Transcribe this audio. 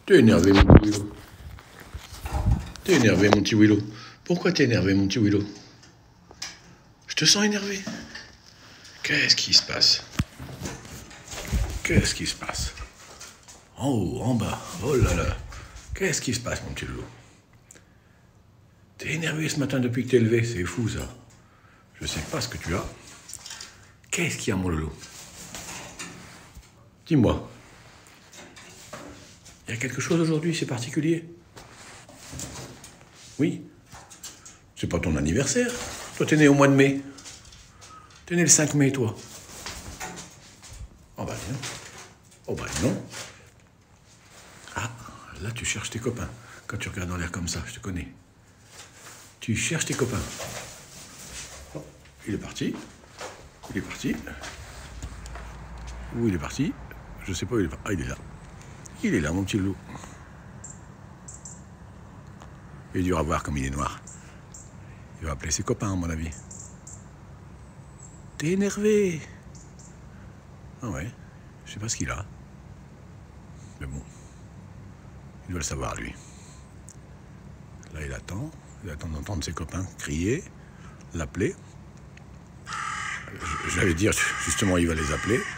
T'es énervé, mon petit Willow. T'es énervé, mon petit Willow. Pourquoi t'es énervé, mon petit Willow? Je te sens énervé. Qu'est-ce qui se passe? Qu'est-ce qui se passe? En haut, en bas, oh là là. Qu'est-ce qui se passe, mon petit loulou? T'es énervé ce matin depuis que t'es levé, c'est fou ça. Je sais pas ce que tu as. Qu'est-ce qu'il y a, mon loulou? Dis-moi. Il y a quelque chose aujourd'hui, c'est particulier? Oui. C'est pas ton anniversaire. Toi, t'es né au mois de mai. T'es né le 5 mai, toi. Oh bah non. Oh bah non. Ah, là, tu cherches tes copains. Quand tu regardes dans l'air comme ça, je te connais. Tu cherches tes copains. Oh, il est parti. Il est parti. Où il est parti? Je sais pas où il est parti. Ah, il est là. Il est là, mon petit loup. Il est dur à voir comme il est noir. Il va appeler ses copains, à mon avis. T'es énervé. Ah ouais, je sais pas ce qu'il a. Mais bon, il doit le savoir, lui. Là, il attend d'entendre ses copains crier, l'appeler. J'allais dire, justement, il va les appeler.